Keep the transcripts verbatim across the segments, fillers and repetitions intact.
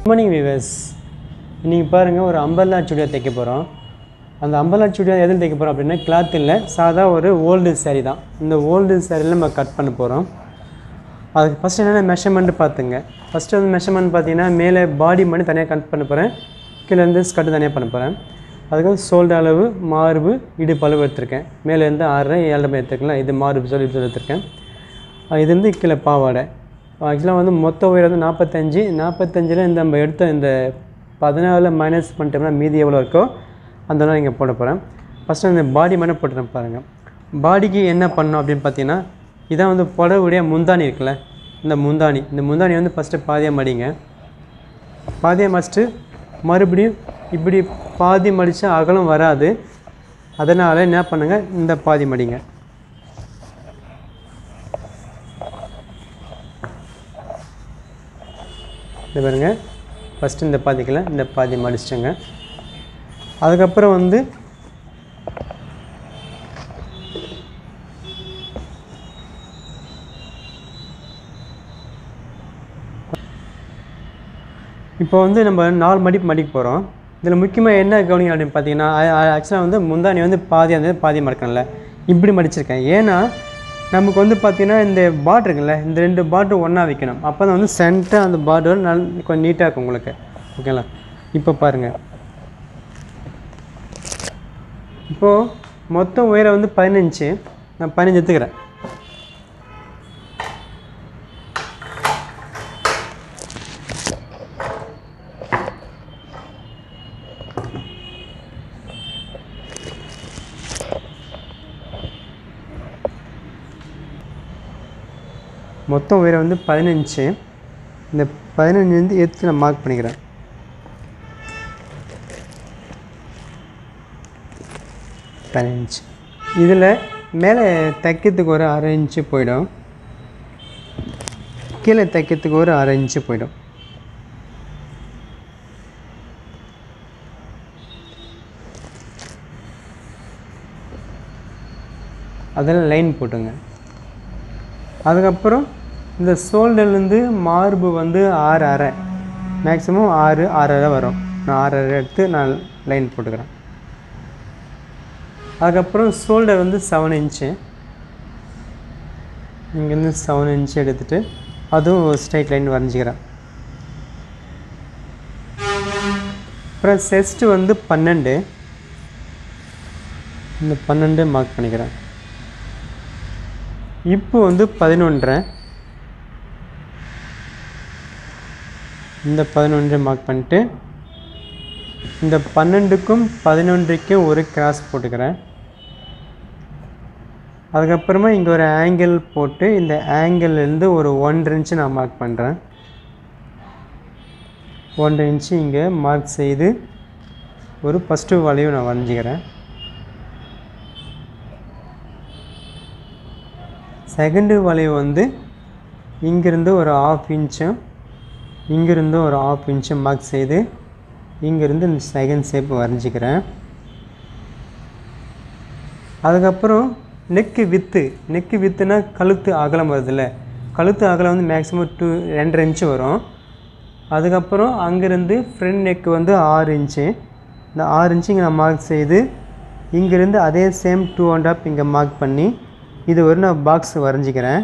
Morning viewers, இன்றைக்கி பாருங்கள் ஒரு அம்பர்லா சுடிதார் தைக்க போகிறோம். அந்த அம்பர்லா சுடிதார் எதில் தைக்க போகிறோம் அப்படின்னா கிளாத் இல்லை, சாதா ஒரு ஓல்டு சாரீ தான். இந்த ஓல்டு சாரியில் நம்ம கட் பண்ண போகிறோம். அதுக்கு ஃபஸ்ட்டு என்னென்ன மெஷர்மெண்ட்டு பார்த்துங்க. ஃபஸ்ட்டு வந்து மெஷர்மெண்ட் பார்த்தீங்கன்னா மேலே பாடி மட்டும் தனியாக கட் பண்ண போகிறேன், கீழே இருந்து ஸ்கர்ட்டு தனியாக பண்ண போகிறேன். அதுக்கு ஷோல்டர் அளவு, மார்பு, இடுப்பு அளவு எடுத்திருக்கேன். மேலேருந்து ஆறரை ஏழரை எடுத்துருக்கலாம். இது மார்பு சொல்லி இது எடுத்திருக்கேன். இது வந்து கீழே பாவாடை. ஆக்சுவலாக வந்து மொத்த உயரம் வந்து நாற்பத்தஞ்சு நாற்பத்தஞ்சில் இந்த நம்ம எடுத்த இந்த பதினாலில் மைனஸ் பண்ணிட்டோம்னா மீதி எவ்வளோ இருக்கோ அந்த இங்கே போட போகிறேன். ஃபஸ்ட்டு இந்த பாடி மட்டும் போட்டுறேன் பாருங்கள். பாடிக்கு என்ன பண்ணணும் அப்படின்னு பார்த்தீங்கன்னா, இதான் வந்து புடவுடைய முந்தானி இருக்குல்ல, இந்த முந்தானி இந்த முந்தானி வந்து ஃபஸ்ட்டு பாதியாக மடிங்க. பாதியாக மடிச்சுட்டு மறுபடியும் இப்படி பாதி மடித்தா அகலம் வராது. அதனால் என்ன பண்ணுங்கள், இந்த பாதி மடிங்க. இது பாருங்க, ஃபஸ்ட்டு இந்த பாதிக்கல இந்த பாதி மடிச்சிட்டங்க. அதுக்கப்புறம் வந்து இப்போ வந்து நம்ம நாலு மடிப்பு மடிக்க போகிறோம். இதில் முக்கியமாக என்ன கவனிங்க அப்படின்னு பார்த்தீங்கன்னா, ஆக்சுவலாக வந்து முந்தானி வந்து பாதி அந்த பாதி மடிக்கணும்ல, இப்படி மடிச்சிருக்கேன். ஏன்னா நமக்கு வந்து பார்த்திங்கன்னா இந்த பாட் இருக்குல்ல, இந்த ரெண்டு பாட்டு ஒன்றா வைக்கணும். அப்போ தான் வந்து சென்டராக அந்த பாட்டு நல்ல கொஞ்சம் நீட்டாக இருக்கும் உங்களுக்கு. ஓகேங்களா? இப்போ பாருங்கள், இப்போது மொத்தம் உயரம் வந்து பதினஞ்சு, நான் பதினஞ்சு எடுத்துக்கிறேன். மொத்தம் உயரம் வந்து பதினஞ்சு. இந்த பதினஞ்சு வந்து எடுத்து நான் மார்க் பண்ணிக்கிறேன். பதினஞ்சு இதில் மேலே தைக்கிறதுக்கு ஒரு அரை இன்ச்சு போயிடும், கீழே தைக்கிறதுக்கு ஒரு அரை இன்ச்சு போயிடும். அதில் லைன் போட்டுங்க. அதுக்கப்புறம் இந்த ஷோல்டர்லேருந்து மார்பு வந்து ஆறு அரை, மேக்ஸிமம் ஆறு ஆறு அரை வரும். நான் ஆறு அரை எடுத்து நான் லைன் போட்டுக்கிறேன். அதுக்கப்புறம் ஷோல்டர் வந்து செவன் இன்ச்சு, இங்கேருந்து செவன் இன்ச்சு எடுத்துகிட்டு அதுவும் ஸ்ட்ரைட் லைன் வரைஞ்சிக்கிறேன். அப்புறம் செஸ்ட்டு வந்து பன்னெண்டு, இந்த பன்னெண்டு மார்க் பண்ணிக்கிறேன். இப்போ வந்து பதினொன்றரை, இந்த பதினொன்று மார்க் பண்ணிட்டு இந்த பன்னெண்டுக்கும் பதினொன்றுக்கும் ஒரு கிராஸ் போட்டுக்கிறேன். அதுக்கப்புறமா இங்கே ஒரு ஆங்கிள் போட்டு இந்த ஆங்கிள்லேருந்து ஒரு ஒன்றரை இன்ச்சு நான் மார்க் பண்ணுறேன். ஒன்றரை இன்ச்சு இங்கே மார்க் செய்து ஒரு ஃபஸ்ட்டு வளைவு நான் வரைஞ்சிக்கிறேன். செகண்டு வளைவு வந்து இங்கேருந்து ஒரு ஆஃப் இன்ச்சும் இங்கேருந்து ஒரு ஆஃப் இன்ச்சும் மார்க் செய்து இங்கேருந்து இந்த செகண்ட் ஷேப் வரைஞ்சிக்கிறேன். அதுக்கப்புறம் நெக்கு வித்து, நெக்கு வித்துனா கழுத்து அகலம் வருதுல்ல, கழுத்து அகலம் வந்து மேக்ஸிமம் டூ ரெண்டரை இன்ச்சு வரும். அதுக்கப்புறம் அங்கேருந்து ஃப்ரண்ட் நெக்கு வந்து ஆறு இன்ச்சு, இந்த ஆறு இன்ச்சு இங்கே நான் மார்க் செய்து இங்கேருந்து அதே சேம் டூ அண்ட் ஆஃப் இங்கே மார்க் பண்ணி இது ஒரு நான் பாக்ஸ் வரைஞ்சிக்கிறேன்.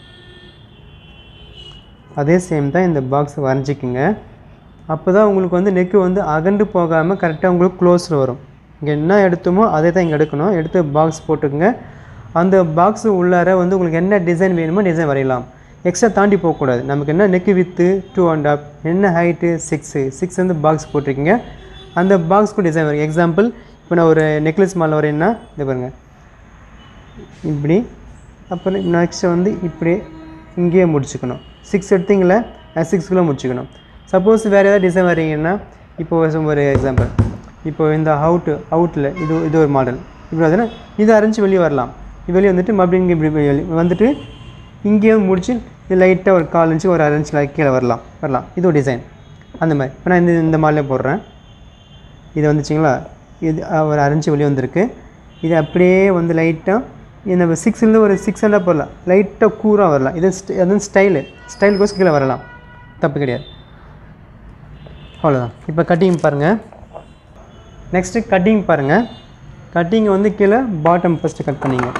அதே சேம் தான் இந்த பாக்ஸ் வரைஞ்சிக்குங்க. அப்போ தான் உங்களுக்கு வந்து நெக்கு வந்து அகண்டு போகாமல் கரெக்டாக உங்களுக்கு க்ளோஸில் வரும். இங்கே என்ன எடுத்தோமோ அதே தான் இங்கே எடுக்கணும். எடுத்து பாக்ஸ் போட்டுக்குங்க. அந்த பாக்ஸு உள்ளார வந்து உங்களுக்கு என்ன டிசைன் வேணுமோ டிசைன் வரையலாம். எக்ஸ்ட்ரா தாண்டி போகக்கூடாது. நமக்கு என்ன neck width two and half, என்ன ஹைட்டு சிக்ஸு சிக்ஸ் வந்து பாக்ஸ் போட்டிருக்கீங்க. அந்த பாக்ஸ்க்கு டிசைன் வரும். எக்ஸாம்பிள் இப்போ நான் ஒரு நெக்லஸ் மாடல் வரையினா இது பாருங்கள், இப்படி. அப்புறம் நெக்ஸ்ட்டு வந்து இப்படி இங்கேயே முடிச்சுக்கணும். சிக்ஸ் எடுத்திங்கள சிக்ஸ்குள்ளே முடிச்சுக்கணும். சப்போஸ் வேறு ஏதாவது டிசைன் வரீங்கன்னா, இப்போது ஒரு எக்ஸாம்பிள், இப்போது இந்த அவுட்டு அவுட்டில் இது இது ஒரு மாடல் இப்படி பார்த்தீங்கன்னா இதை அரைஞ்சி வெளியே வரலாம். வெளியே வந்துட்டு மறுபடியும் இங்கே இப்படி வெளியே வந்துட்டு இங்கேயும் முடிச்சு இது லைட்டாக ஒரு கால் இன்ச்சு ஒரு அரை இன்ச்சு கீழே வரலாம் வரலாம் இது ஒரு டிசைன். அந்த மாதிரி இப்போ நான் இந்த இந்த மாடலே போடுறேன். இது வந்துச்சிங்களா, இது ஒரு அரை இன்ச்சு வெளியே வந்திருக்கு. இது அப்படியே வந்து லைட்டாக இந்த சிக்ஸ்லேருந்து ஒரு சிக்ஸ் ஹண்ட்ரட் போடலாம், லைட்டாக கூராக வரலாம். இது அது ஸ்டைலு ஸ்டைலுக்கோஸ் கீழே வரலாம், தப்பு கிடையாது. அவ்வளோதான். இப்போ கட்டிங் பாருங்கள். நெக்ஸ்ட்டு கட்டிங் பாருங்கள். கட்டிங் வந்து கீழே பாட்டம் ஃபஸ்ட்டு கட் பண்ணிங்க.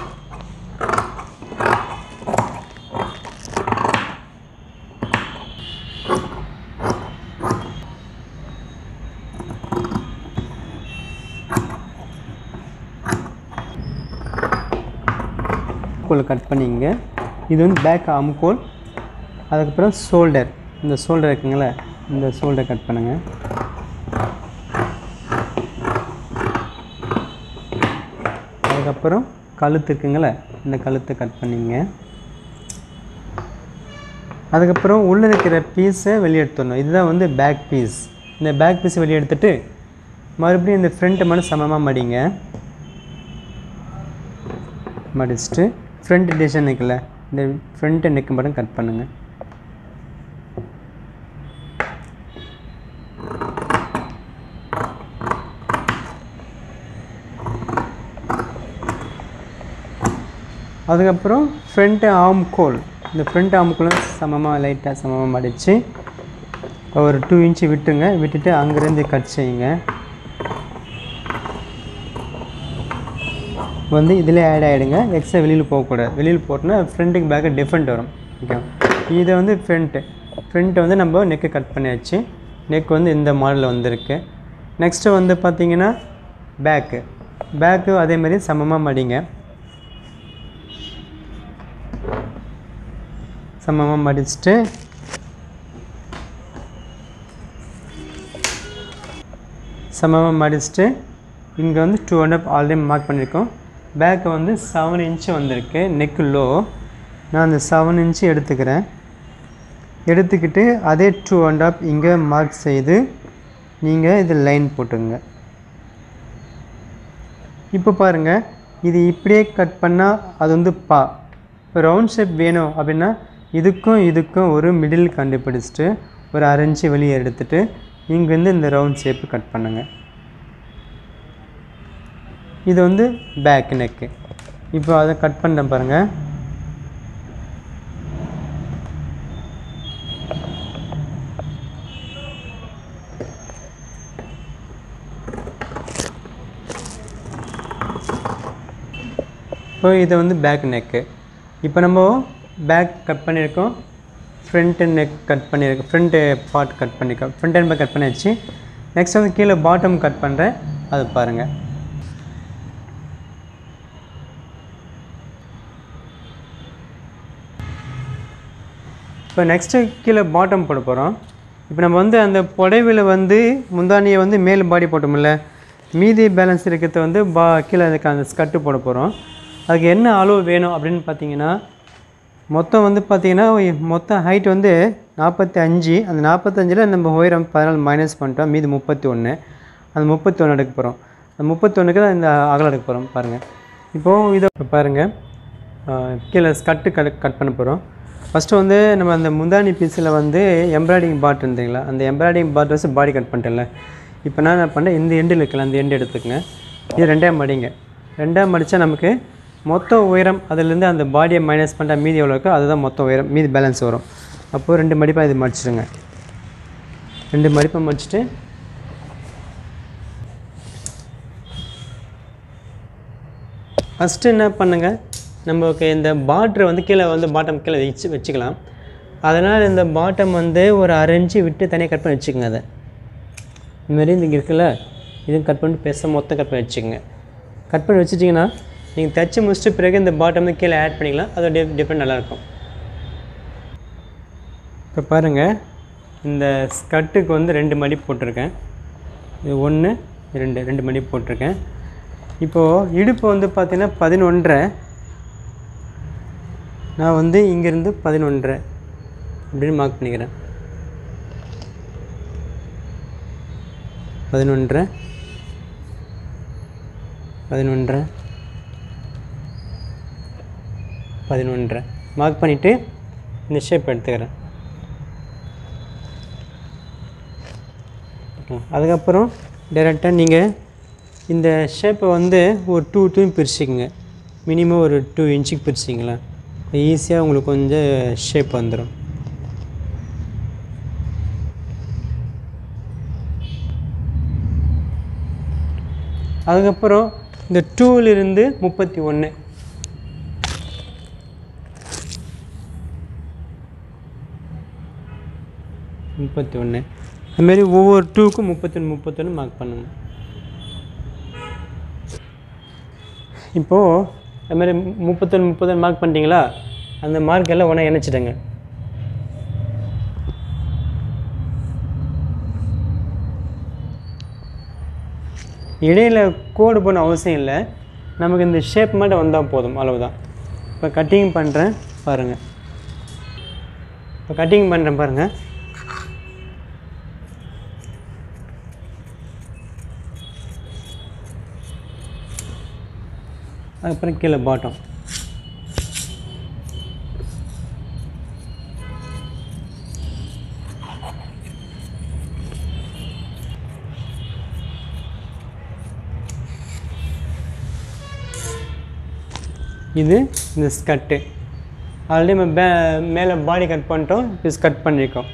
கோல் கட் பண்ணிங்க. இது வந்து பேக் ஆம்கோல். அதுக்கப்புறம் ஷோல்டர், இந்த ஷோல்டர் இருக்குங்களே, இந்த ஷோல்டர் கட் பண்ணுங்கள். அதுக்கப்புறம் கழுத்து இருக்குங்களே, இந்த கழுத்தை கட் பண்ணிங்க. அதுக்கப்புறம் உள்ளே இருக்கிற பீஸை வெளியே எடுத்துடணும். இதுதான் வந்து பேக் பீஸ். இந்த பேக் பீஸை வெளியே எடுத்துகிட்டு மறுபடியும் இந்த ஃப்ரண்ட்டை மட்டும் சமமாக மடிங்க. மடிச்சுட்டு ஃப்ரண்ட் டிசைன் இருக்குல்ல, இந்த ஃப்ரண்ட்டு நெக்கு மட்டும் கட் பண்ணுங்கள். அதுக்கப்புறம் ஃப்ரண்ட்டு ஆர்ம் கோல், இந்த ஃப்ரண்ட் ஆர்ம் கோலும் சமமாக லைட்டாக சமமாக மடித்து ஒரு டூ இன்ச்சு விட்டுங்க. விட்டுட்டு அங்கேருந்து கட் செய்யுங்க. வந்து இதில் ஆட் ஆகிடுங்க. எக்ஸ்ட்ரா வெளியில் போகக்கூடாது. வெளியில் போட்டோன்னா ஃப்ரண்ட்டுக்கு பேக்கு டிஃப்ரெண்ட் வரும். ஓகே, இதை வந்து ஃப்ரண்ட்டு ஃப்ரண்ட்டு வந்து நம்ம நெக்கு கட் பண்ணியாச்சு. நெக் வந்து இந்த மாடலில் வந்திருக்கு. நெக்ஸ்ட்டு வந்து பார்த்திங்கன்னா பேக்கு பேக்கு அதேமாதிரி சமமாக மடிங்க. சமமாக மடிச்சுட்டு சமமாக மடிச்சுட்டு இங்கே வந்து two and half already mark பண்ணியிருக்கோம். பேக்கு வந்து செவன் இன்ச்சு வந்திருக்கு. Neck low. நான் அந்த செவன் இன்ச்சு எடுத்துக்கிறேன். எடுத்துக்கிட்டு அதே டூ அண்ட் ஆஃப் இங்கே மார்க் செய்து நீங்கள் இது லைன் போட்டுங்க. இப்போ பாருங்கள், இது இப்படியே கட் பண்ணால் அது வந்து பா. இப்போ ரவுண்ட் ஷேப் வேணும் அப்படின்னா இதுக்கும் இதுக்கும் ஒரு மிடில் கண்டுபிடிச்சிட்டு ஒரு அரை இன்ச்சு வெளியே எடுத்துகிட்டு இங்கேருந்து இந்த ரவுண்ட் ஷேப்பு கட் பண்ணுங்கள். இது வந்து பேக் நெக்கு. இப்போ அதை கட் பண்ண பாருங்கள். இப்போ இதை வந்து பேக் நெக்கு. இப்போ நம்ம பேக் கட் பண்ணியிருக்கோம். ஃப்ரண்ட் நெக் கட் பண்ணியிருக்கோம். ஃப்ரண்ட்டு பார்ட் கட் பண்ணியிருக்கோம். ஃப்ரண்ட் அண்ட் பேக் கட் பண்ணியாச்சு. நெக்ஸ்ட் வந்து கீழே பாட்டம் கட் பண்ணுறேன். அது பாருங்கள். இப்போ நெக்ஸ்ட்டு கீழே பாட்டம் போட போகிறோம். இப்போ நம்ம வந்து அந்த புடவையில் வந்து முந்தானியை வந்து மேல் பாடி போட்டோம்ல, மீதி பேலன்ஸ் இருக்கிறத வந்து பா கீழே அதுக்கு அந்த ஸ்கர்ட்டு போட போகிறோம். அதுக்கு என்ன அளவு வேணும் அப்படின்னு பார்த்தீங்கன்னா, மொத்தம் வந்து பார்த்திங்கன்னா மொத்தம் ஹைட் வந்து நாற்பத்தி அஞ்சு. அந்த நாற்பத்தஞ்சில் நம்ம உயரம் பதினாலு மைனஸ் பண்ணிட்டோம். மீதி முப்பத்தி ஒன்று. அந்த முப்பத்தி ஒன்று எடுக்க போகிறோம். அந்த முப்பத்தி ஒன்றுக்கு தான் இந்த அகலம் எடுக்க போகிறோம். பாருங்கள், இப்போது இதை பாருங்கள். கீழே ஸ்கர்ட்டு கட் கட் பண்ண போகிறோம். ஃபஸ்ட்டு வந்து நம்ம அந்த முந்தானி பீஸில் வந்து எம்ப்ராய்டிங் பார்ட் இருந்தீங்களா, அந்த எம்ப்ராய்டிஙங் பார்ட் வச்சு பாடி கட் பண்ணிட்டேன்ல. இப்போ நான் என்ன பண்ணேன், இந்த எண்டில் இருக்கல, அந்த எண்டு எடுத்துக்கங்க. இது ரெண்டாம் மடிங்க. ரெண்டாம் மடித்தா நமக்கு மொத்த உயரம் அதிலேருந்து அந்த பாடியை மைனஸ் பண்ணுற மீதி எவ்வளோ இருக்கோ அதுதான் மொத்த உயரம். மீதி பேலன்ஸ் வரும். அப்போது ரெண்டு மடிப்பாக இது மடிச்சிடுங்க. ரெண்டு மடிப்பாக மடிச்சுட்டு ஃபஸ்ட்டு என்ன பண்ணுங்கள், நமக்கு இந்த பார்ட்ரு வந்து கீழே வந்து பாட்டம் கீழே வச்சு வச்சுக்கலாம். அதனால் இந்த பாட்டம் வந்து ஒரு அரை இன்ச்சு விட்டு தனியாக கட் பண்ணி வச்சுக்கோங்க. அதை இதுமாரி இங்கே இருக்குல்ல, இதுவும் கட் பண்ணிட்டு பேச மொத்தம் கட் பண்ணி வச்சுக்கோங்க. கட் பண்ணி வச்சுட்டிங்கன்னா நீங்கள் தைச்சி முடிச்சுட்டு பிறகு இந்த பாட்டம் வந்து கீழே ஆட் பண்ணிக்கலாம். அது டி டிஃப்ரெண்ட் நல்லாயிருக்கும். இப்போ பாருங்கள், இந்த ஸ்கர்ட்டுக்கு வந்து ரெண்டு மடிப்பு போட்டிருக்கேன். இது ஒன்று ரெண்டு ரெண்டு மடிப்பு போட்டிருக்கேன். இப்போது இடுப்பு வந்து பார்த்திங்கன்னா பதினொன்றரை. நான் வந்து இங்கேருந்து பதினொன்றரை அப்படின்னு மார்க் பண்ணிக்கிறேன். பதினொன்றரை பதினொன்றரை பதினொன்றரை மார்க் பண்ணிவிட்டு இந்த ஷேப் எடுத்துக்கிறேன். அதுக்கப்புறம் டைரெக்டாக நீங்கள் இந்த ஷேப்பை வந்து ஒரு டூ டூ பிரிச்சுக்குங்க. மினிமம் ஒரு டூ இன்ச்சுக்கு பிரிச்சிங்களா ஈஸியாக உங்களுக்கு கொஞ்சம் ஷேப் வந்துடும். அதுக்கப்புறம் இந்த டூலிருந்து முப்பத்தி ஒன்று முப்பத்தி ஒன்று அதுமாரி ஒவ்வொரு டூக்கும் முப்பத்தொன்று முப்பத்தொன்று மார்க் பண்ணணும். இப்போது அதுமாதிரி முப்பத்தொன்று முப்பத்தொன்று மார்க் பண்ணிட்டீங்களா? அந்த மார்க் எல்லாம் ஒன்றா இணைச்சிடுங்க. இடையில் கோடு போன அவசியம் இல்லை, நமக்கு இந்த ஷேப் மட்டும் வந்தால் போதும், அவ்வளவுதான். இப்போ கட்டிங் பண்ணுறேன் பாருங்கள். இப்போ கட்டிங் பண்ணுறேன் பாருங்கள். அதுக்கப்புறம் கீழே பாட்டம். இது இந்த ஸ்கர்ட்டு ஆல்ரெடி நம்ம பே மேலே பாடி கட் பண்ணிட்டோம், இது ஸ்கர்ட் பண்ணியிருக்கோம்.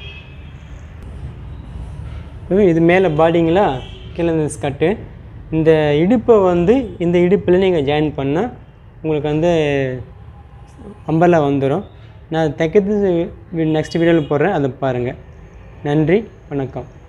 இது மேலே பாடிங்களா, கீழே இந்த ஸ்கர்ட்டு. இந்த இடுப்பை வந்து இந்த இடுப்பில் நீங்கள் ஜாயின் பண்ணால் உங்களுக்கு வந்து அம்பர்லா வந்துடும். நான் தைக்கிறது நெக்ஸ்ட் வீடியோவில் போடுறேன், அதை பாருங்கள். நன்றி, வணக்கம்.